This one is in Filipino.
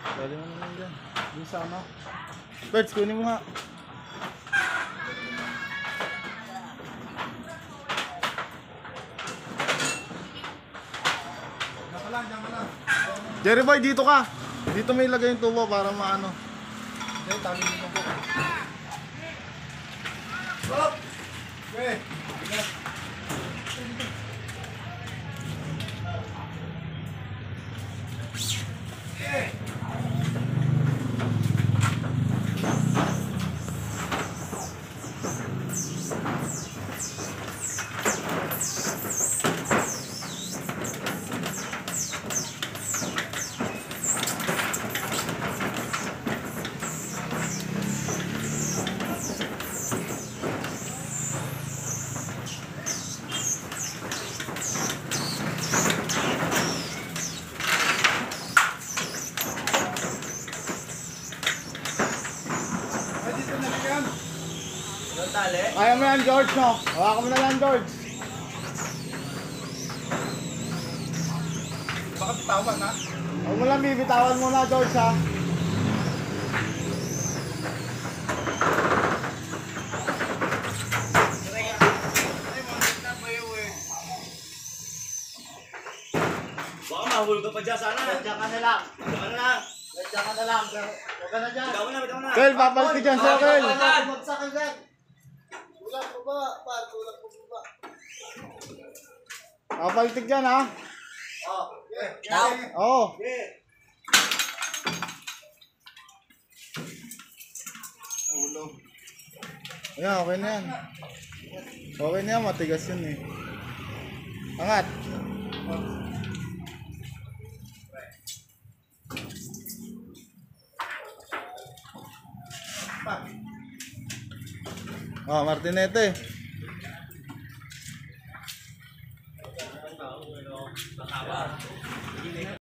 Dali mo naman dyan. Yung sama. Birds, kunin mo nga. Jerry boy, dito ka. Dito may ilagay yung tubo para maano. Okay, tali dito po. Stop! Okay. Kaya mo yan, George, no? Hawakan mo na lang, George. Baka bitawan, ha? Huwag mo lang bibitawan muna, George, ha? Baka mahulog ka pa dyan, sana. Diyan ka na lang. Diyan ka na lang. Diyan ka na lang. Huwag ka na dyan. Bitaw na, bitaw na. Kel, papalit ka dyan sa'yo, Kel. Magsak ka dyan. Ulang po ba? Par, ulang po ba? Papalit dyan, ha? Oh, yeah. Now? Oo. Yeah. Ulo. Ayan, okay na yan. Okay na yan, matigas yun eh. Angat. Oh, Martinete.